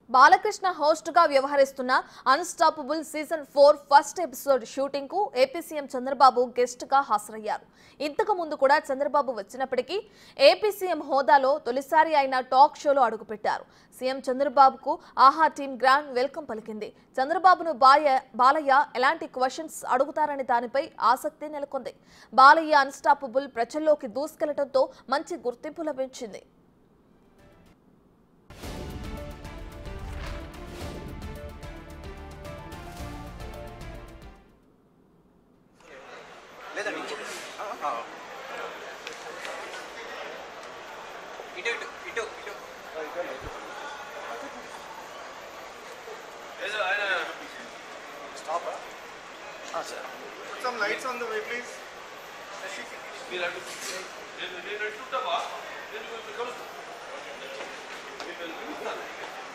Balakrishna host గా వ్యవహరిస్తున్న unstoppable season 4 first episode shooting కు ఏపీ సీఎం చంద్రబాబు గెస్ట్ గా హాజరయ్యారు. ఇంతకు ముందు కూడా చంద్రబాబు వచ్చినప్పటికీ ఏపీ సీఎం హోదాలో తొలిసారి ఆయన టాక్ షోలో అడుగుపెట్టారు. సీఎం చంద్రబాబుకు ఆహా టీం గ్రాండ్ వెల్కమ్ పలికింది. చంద్రబాబును బాలయ్య ఎలాంటి క్వశ్చన్స్ అడుగుతారనే దానిపై ఆసక్తి నెలకొంది. బాలయ్య అన్‌స్టాపబుల్ ప్రజల్లోకి దూసుకెళ్లడంతో మంచి గుర్తింపు లభించింది. Stop. Sir. Put some lights on the way, please. We'll have to. Then we will become. We will use the light.